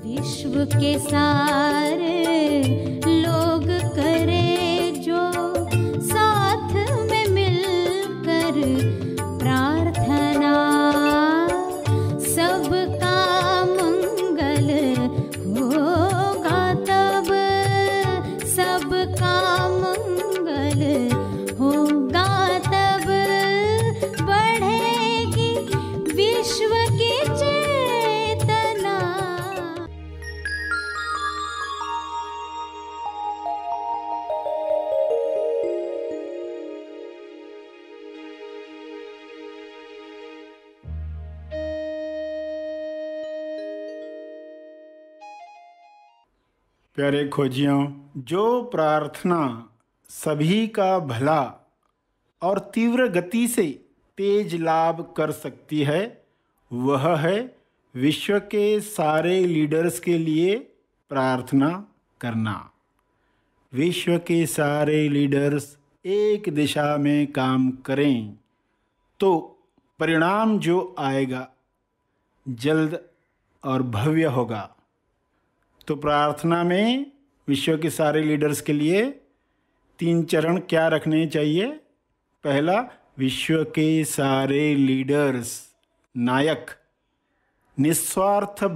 विश्व के सारे लोग करे जो साथ में मिलकर प्रार्थना, सबका मंगल होगा तब, सबका मंगल होगा तब, बढ़ेगी विश्व की चेतना। प्यारे खोजियों, जो प्रार्थना सभी का भला और तीव्र गति से तेज लाभ कर सकती है, वह है विश्व के सारे लीडर्स के लिए प्रार्थना करना। विश्व के सारे लीडर्स एक दिशा में काम करें तो परिणाम जो आएगा जल्द और भव्य होगा। तो प्रार्थना में विश्व के सारे लीडर्स के लिए 3 चरण क्या रखने चाहिए? पहला, विश्व के सारे लीडर्स नायक निस्वार्थ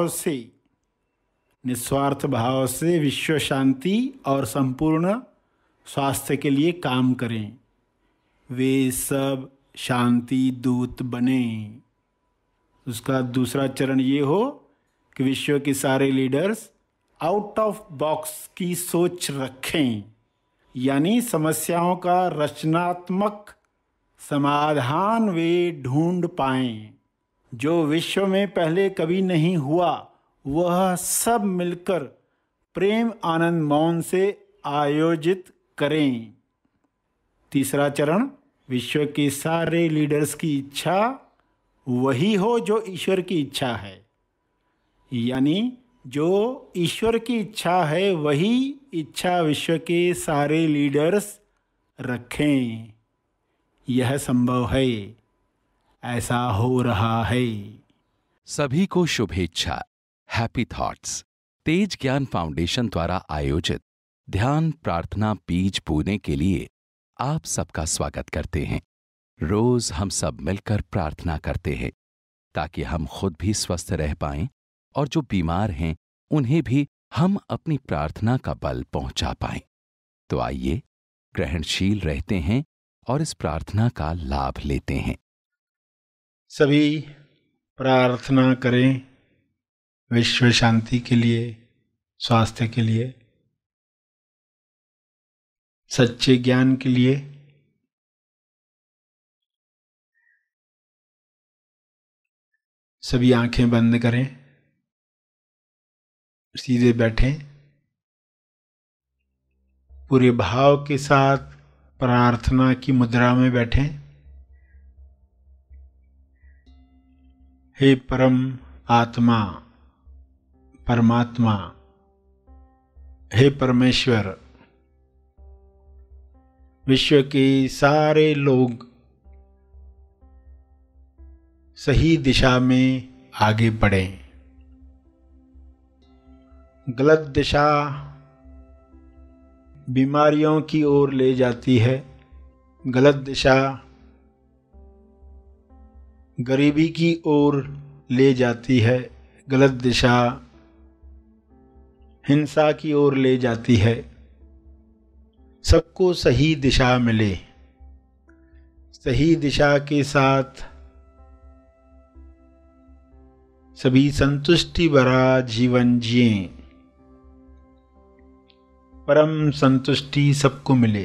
भाव से विश्व शांति और संपूर्ण स्वास्थ्य के लिए काम करें। वे सब शांति दूत बने। उसका दूसरा चरण ये हो कि विश्व के सारे लीडर्स आउट ऑफ बॉक्स की सोच रखें, यानी समस्याओं का रचनात्मक समाधान वे ढूंढ पाएं। जो विश्व में पहले कभी नहीं हुआ, वह सब मिलकर प्रेम आनंद मौन से आयोजित करें। तीसरा चरण, विश्व के सारे लीडर्स की इच्छा वही हो जो ईश्वर की इच्छा है, यानी जो ईश्वर की इच्छा है वही इच्छा विश्व के सारे लीडर्स रखें। यह संभव है, ऐसा हो रहा है। सभी को शुभेच्छा। हैप्पी थॉट्स तेज ज्ञान फाउंडेशन द्वारा आयोजित ध्यान प्रार्थना बीज बोने के लिए आप सबका स्वागत करते हैं। रोज हम सब मिलकर प्रार्थना करते हैं ताकि हम खुद भी स्वस्थ रह पाएं और जो बीमार हैं उन्हें भी हम अपनी प्रार्थना का बल पहुंचा पाएं। तो आइए ग्रहणशील रहते हैं और इस प्रार्थना का लाभ लेते हैं। सभी प्रार्थना करें विश्व शांति के लिए, स्वास्थ्य के लिए, सच्चे ज्ञान के लिए। सभी आंखें बंद करें, सीधे बैठें, पूरे भाव के साथ प्रार्थना की मुद्रा में बैठें। हे परम आत्मा, परमात्मा, हे परमेश्वर, विश्व के सारे लोग सही दिशा में आगे बढ़ें। गलत दिशा बीमारियों की ओर ले जाती है, गलत दिशा गरीबी की ओर ले जाती है, गलत दिशा हिंसा की ओर ले जाती है। सबको सही दिशा मिले, सही दिशा के साथ सभी संतुष्टि भरा जीवन जिएं, परम संतुष्टि सबको मिले।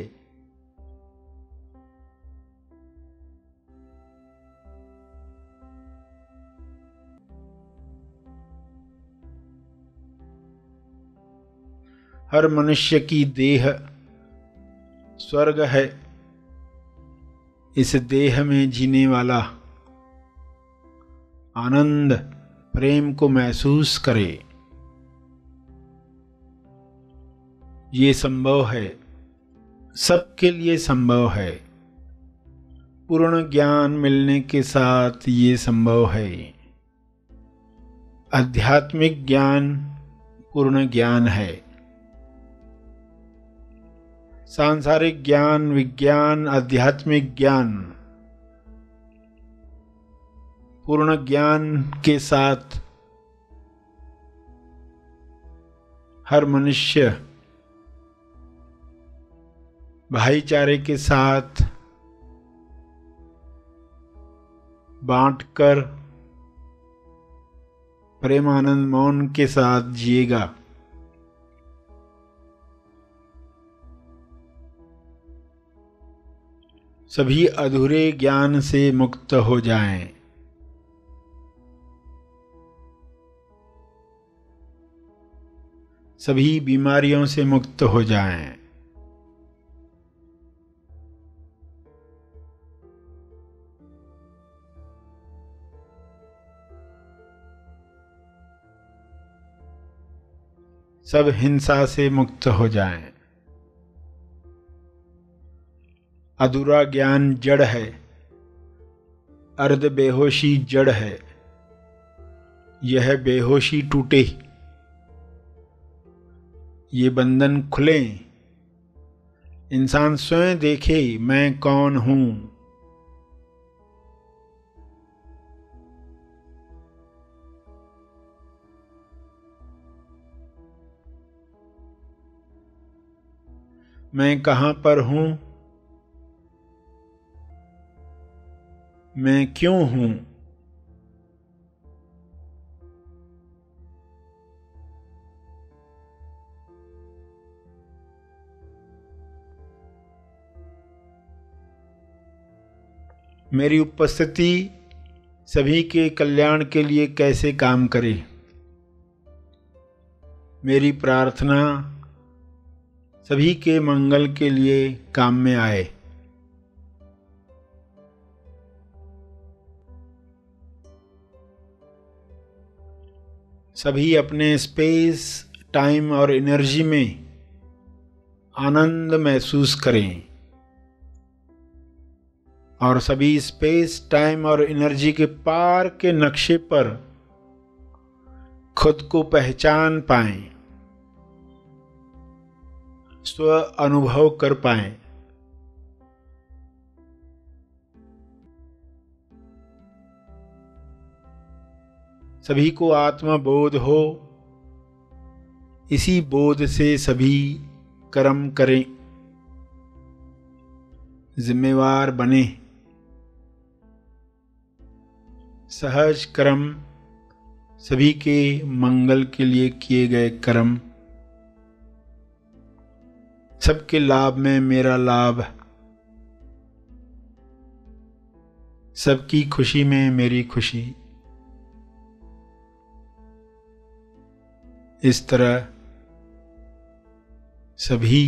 हर मनुष्य की देह स्वर्ग है। इस देह में जीने वाला आनंद प्रेम को महसूस करे। ये संभव है, सबके लिए संभव है। पूर्ण ज्ञान मिलने के साथ ये संभव है। आध्यात्मिक ज्ञान पूर्ण ज्ञान है। सांसारिक ज्ञान, विज्ञान, आध्यात्मिक ज्ञान पूर्ण ज्ञान के साथ हर मनुष्य भाईचारे के साथ बांटकर प्रेमानंद मौन के साथ जिएगा। सभी अधूरे ज्ञान से मुक्त हो जाएं। सभी बीमारियों से मुक्त हो जाएं। सब हिंसा से मुक्त हो जाएं। अधूरा ज्ञान जड़ है, अर्ध बेहोशी जड़ है। यह बेहोशी टूटे, ये बंधन खुले, इंसान स्वयं देखे मैं कौन हूं। मैं कहां पर हूं, मैं क्यों हूं। मेरी उपस्थिति सभी के कल्याण के लिए कैसे काम करे। मेरी प्रार्थना सभी के मंगल के लिए काम में आए। सभी अपने स्पेस, टाइम और एनर्जी में आनंद महसूस करें और सभी स्पेस, टाइम और एनर्जी के पार के नक्शे पर खुद को पहचान पाएं, स्व अनुभव कर पाएं। सभी को आत्मबोध हो, इसी बोध से सभी कर्म करें, जिम्मेवार बने। सहज कर्म सभी के मंगल के लिए किए गए कर्म। सबके लाभ में मेरा लाभ, सबकी खुशी में मेरी खुशी। इस तरह सभी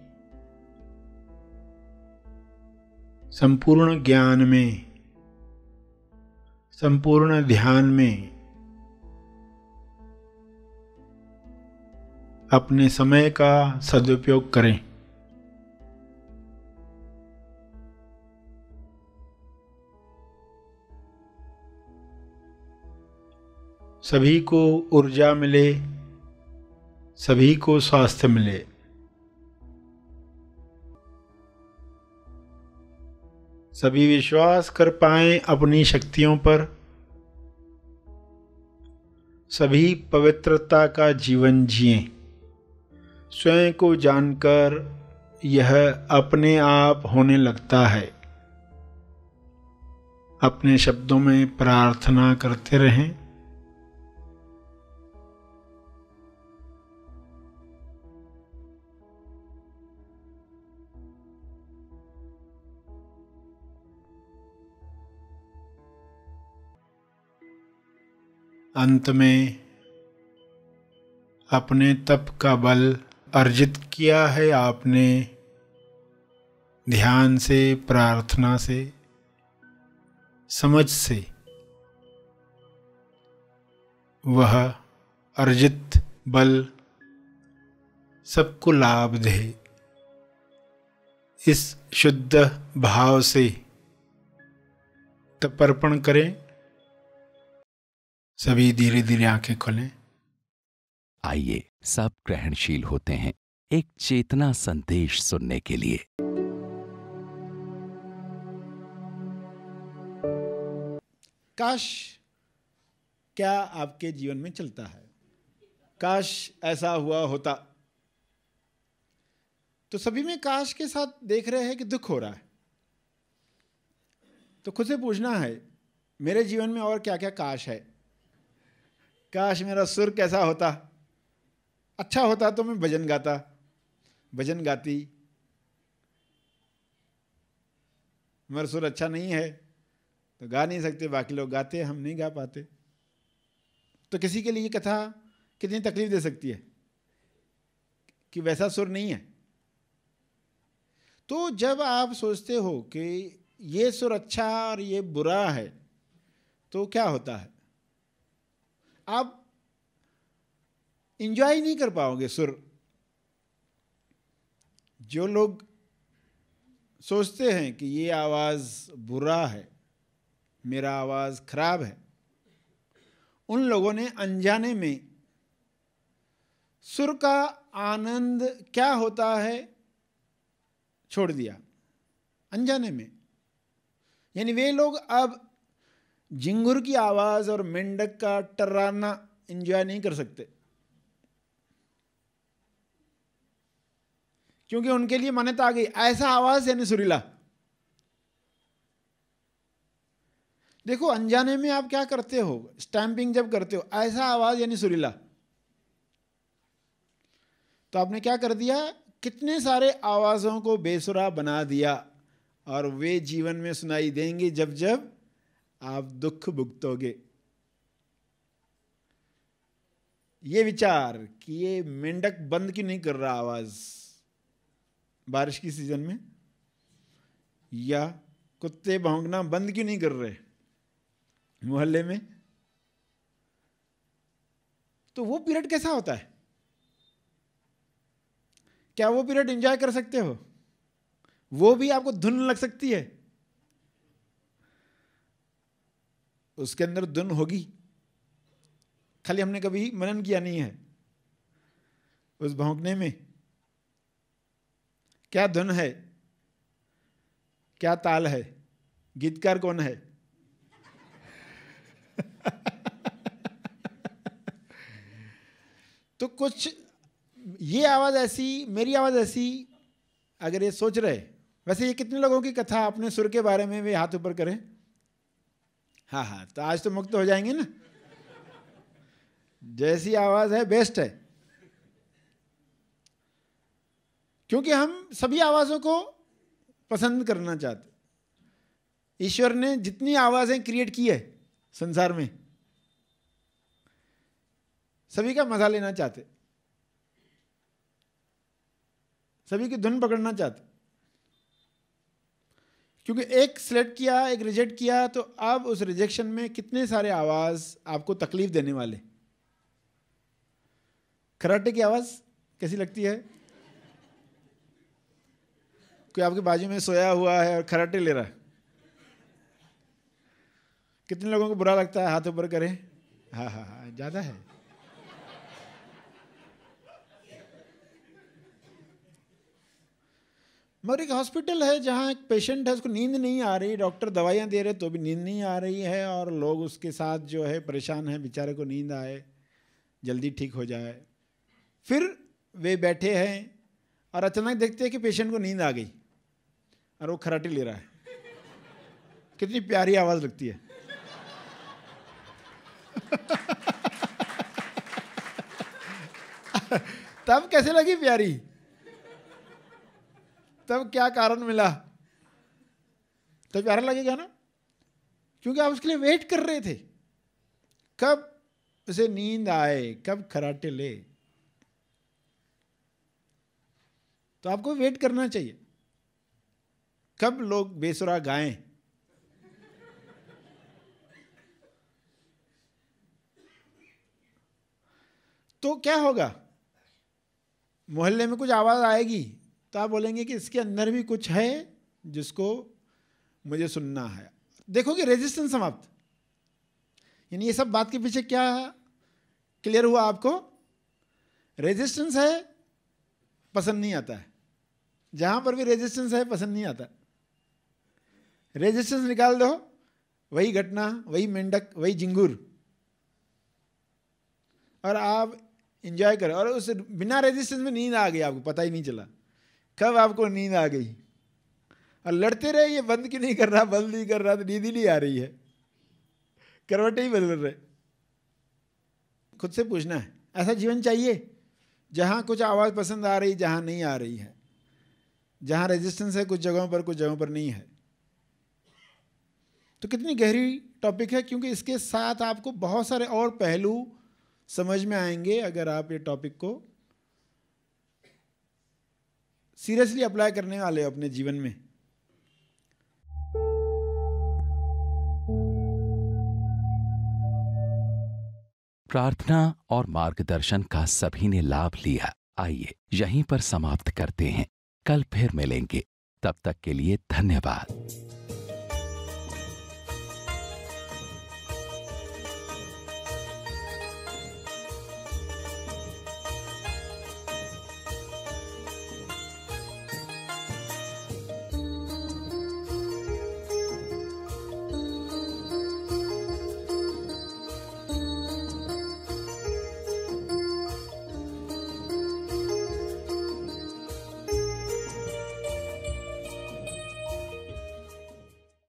संपूर्ण ज्ञान में, संपूर्ण ध्यान में अपने समय का सदुपयोग करें। सभी को ऊर्जा मिले, सभी को स्वास्थ्य मिले। सभी विश्वास कर पाएं अपनी शक्तियों पर। सभी पवित्रता का जीवन जिएं। स्वयं को जानकर यह अपने आप होने लगता है। अपने शब्दों में प्रार्थना करते रहें। अंत में अपने तप का बल अर्जित किया है आपने, ध्यान से, प्रार्थना से, समझ से। वह अर्जित बल सबको लाभ दे। इस शुद्ध भाव से तपर्पण करें। सभी धीरे धीरे आंखें खोलें। आइए सब ग्रहणशील होते हैं एक चेतना संदेश सुनने के लिए। काश क्या आपके जीवन में चलता है? काश ऐसा हुआ होता। तो सभी में काश के साथ देख रहे हैं कि दुख हो रहा है। तो खुद से पूछना है, मेरे जीवन में और क्या क्या काश है? काश मेरा सुर कैसा होता, अच्छा होता तो मैं भजन गाता, भजन गाती। मेरा सुर अच्छा नहीं है तो गा नहीं सकते, बाकी लोग गाते, हम नहीं गा पाते। तो किसी के लिए कथा कितनी तकलीफ दे सकती है कि वैसा सुर नहीं है। तो जब आप सोचते हो कि ये सुर अच्छा और ये बुरा है, तो क्या होता है? आप इंजॉय नहीं कर पाओगे सुर। जो लोग सोचते हैं कि ये आवाज़ बुरा है, मेरा आवाज़ खराब है, उन लोगों ने अनजाने में सुर का आनंद क्या होता है छोड़ दिया, अनजाने में। यानी वे लोग अब झिंगुर की आवाज़ और मेंढक का टर्राना एंजॉय नहीं कर सकते, क्योंकि उनके लिए मान्यता आ गई ऐसा आवाज़ यानी सुरीला। देखो अनजाने में आप क्या करते हो, स्टैंपिंग जब करते हो, ऐसा आवाज़ यानी सुरीला, तो आपने क्या कर दिया, कितने सारे आवाज़ों को बेसुरा बना दिया, और वे जीवन में सुनाई देंगे जब जब आप दुख भुगतोगे। ये विचार कि ये मेंढक बंद क्यों नहीं कर रहा आवाज़ बारिश की सीजन में, या कुत्ते भौंकना बंद क्यों नहीं कर रहे मोहल्ले में, तो वो पीरियड कैसा होता है? क्या वो पीरियड एंजॉय कर सकते हो? वो भी आपको धुन लग सकती है, उसके अंदर धुन होगी, खाली हमने कभी मनन किया नहीं है उस भौंकने में। क्या धुन है, क्या ताल है, गीतकार कौन है? तो कुछ ये आवाज़ ऐसी, मेरी आवाज़ ऐसी, अगर ये सोच रहे, वैसे ये कितने लोगों की कथा अपने सुर के बारे में वे हाथ ऊपर करें? हाँ हाँ, तो आज तो मुक्त हो जाएंगे ना। जैसी आवाज़ है बेस्ट है, क्योंकि हम सभी आवाज़ों को पसंद करना चाहते। ईश्वर ने जितनी आवाज़ें क्रिएट की है संसार में, सभी का मजा लेना चाहते, सभी की धुन पकड़ना चाहते। क्योंकि एक सिलेक्ट किया, एक रिजेक्ट किया, तो अब उस रिजेक्शन में कितने सारे आवाज़ आपको तकलीफ देने वाले। खराटे की आवाज़ कैसी लगती है? कोई आपके बाजू में सोया हुआ है और खराटे ले रहा है, कितने लोगों को बुरा लगता है? हाथ ऊपर करें। हाँ हाँ हाँ, ज़्यादा है। मगर एक हॉस्पिटल है जहाँ एक पेशेंट है, उसको नींद नहीं आ रही, डॉक्टर दवाइयाँ दे रहे तो भी नींद नहीं आ रही है, और लोग उसके साथ जो है परेशान हैं, बेचारे को नींद आए, जल्दी ठीक हो जाए। फिर वे बैठे हैं और अचानक देखते हैं कि पेशेंट को नींद आ गई और वो खराटे ले रहा है। कितनी प्यारी आवाज़ लगती है। तब कैसे लगी प्यारी? तब क्या कारण मिला? तो प्यारा लगेगा ना, क्योंकि आप उसके लिए वेट कर रहे थे, कब उसे नींद आए, कब खराटे ले। तो आपको वेट करना चाहिए, कब लोग बेसुरा गाएं। तो क्या होगा, मोहल्ले में कुछ आवाज़ आएगी तो आप बोलेंगे कि इसके अंदर भी कुछ है जिसको मुझे सुनना है। देखोगे रेजिस्टेंस समाप्त, यानी ये सब बात के पीछे क्या क्लियर हुआ आपको? रेजिस्टेंस है, पसंद नहीं आता है। जहां पर भी रेजिस्टेंस है पसंद नहीं आता। रेजिस्टेंस निकाल दो, वही घटना, वही मेंढक, वही झिंगुर, और आप एंजॉय करें। और उस बिना रेजिस्टेंस में नींद आ गई, आपको पता ही नहीं चला कब आपको नींद आ गई। और लड़ते रहे, ये बंद क्यों नहीं कर रहा, बंद नहीं कर रहा, तो नींद ही नहीं आ रही है, करवटें ही बदल रहे। खुद से पूछना है, ऐसा जीवन चाहिए जहां कुछ आवाज़ पसंद आ रही, जहां नहीं आ रही है, जहां रेजिस्टेंस है कुछ जगहों पर, कुछ जगहों पर नहीं है। तो कितनी गहरी टॉपिक है, क्योंकि इसके साथ आपको बहुत सारे और पहलू समझ में आएंगे अगर आप ये टॉपिक को सीरियसली अप्लाई करने वाले हो अपने जीवन में। प्रार्थना और मार्गदर्शन का सभी ने लाभ लिया। आइए यहीं पर समाप्त करते हैं, कल फिर मिलेंगे। तब तक के लिए धन्यवाद।